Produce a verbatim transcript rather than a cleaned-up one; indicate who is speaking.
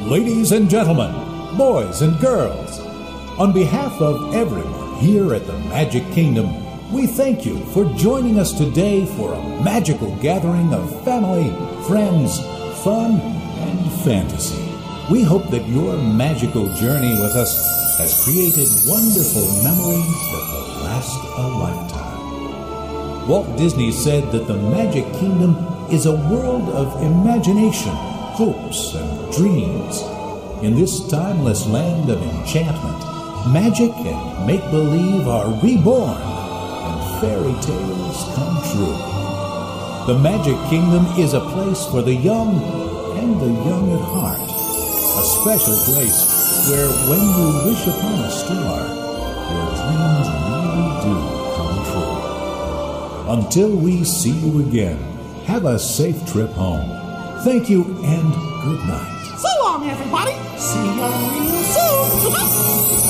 Speaker 1: Ladies and gentlemen, boys and girls, on behalf of everyone here at the Magic Kingdom, we thank you for joining us today for a magical gathering of family, friends, fun, and fantasy. We hope that your magical journey with us has created wonderful memories that will last a lifetime. Walt Disney said that the Magic Kingdom is a world of imagination, hopes, and dreams. In this timeless land of enchantment, magic and make-believe are reborn, and fairy tales come true. The Magic Kingdom is a place for the young and the young at heart, a special place where when you wish upon a star, your dreams really do come true. Until we see you again, have a safe trip home. Thank you and good night.
Speaker 2: So long, everybody. See you real soon.